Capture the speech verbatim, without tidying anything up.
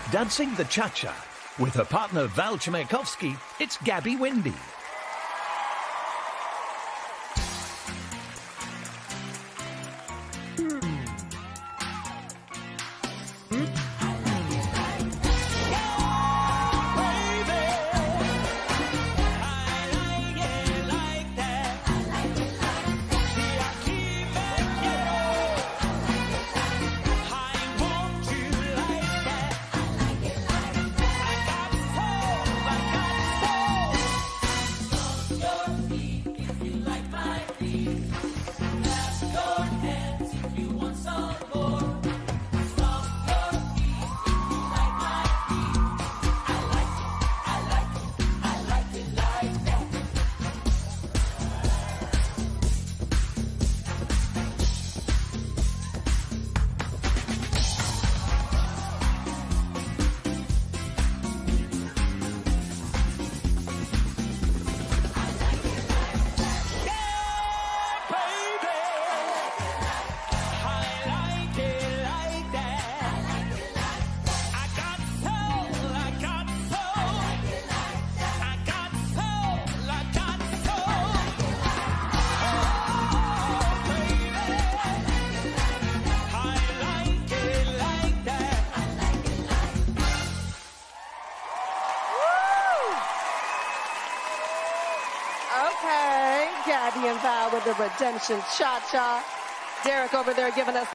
Dancing the cha-cha. With her partner Val Chmerkovskiy, it's Gabby Windey. Okay, Gabby and Val with the Redemption Cha-Cha. Derek over there giving us